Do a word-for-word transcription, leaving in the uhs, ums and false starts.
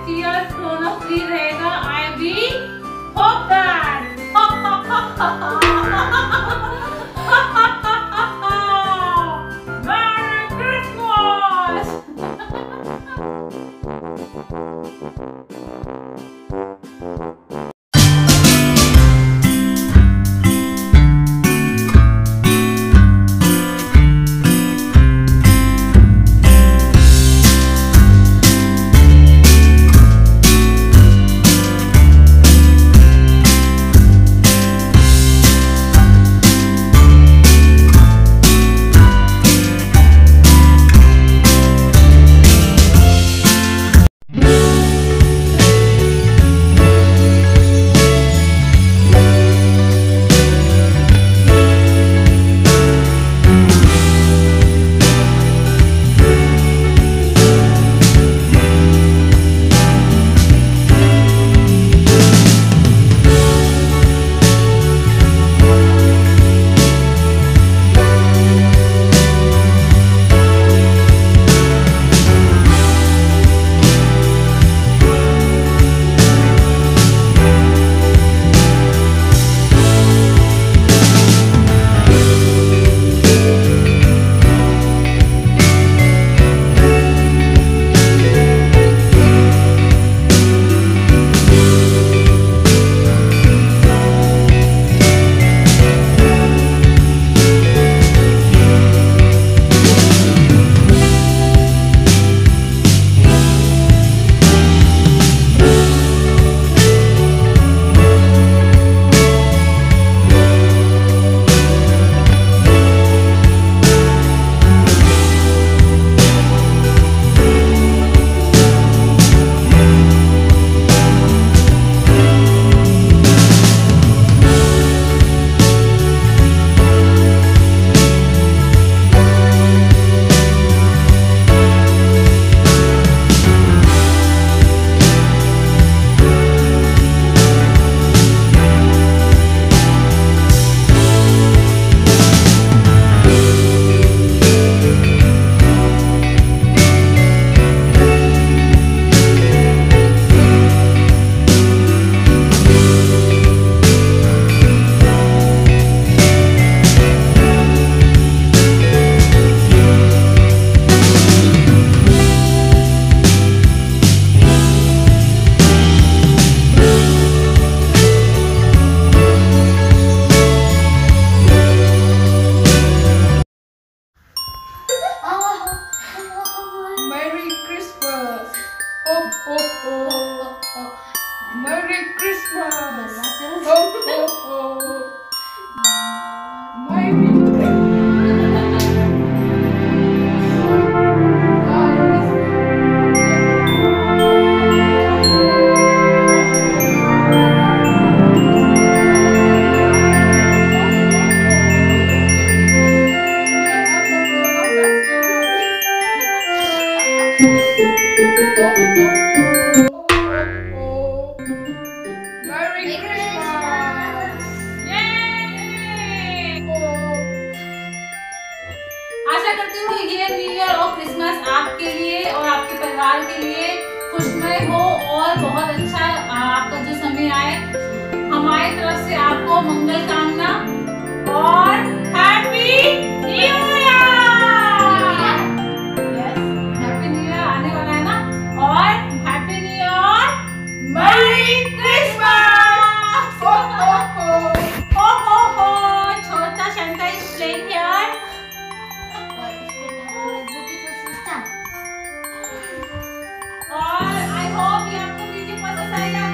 Year corona free रहेगा। I be hope that. Merry Christmas. Merry Christmas! Oh, oh, oh. Merry आशा करती हूँ ये न्यू ईयर और क्रिसमस आपके लिए और आपके परिवार के लिए खुशमय हो और बहुत अच्छा आपका जो समय आए। हमारी तरफ से आपको मंगल कामना और happy new year. Yes, happy new year आने वाला है ना, और happy new year, merry Christmas. Ho ho ho ho ho हो। छोटा सेंटा इज प्लेइंग हियर। और आई होप ये आपको वीडियो पसंद आएगा।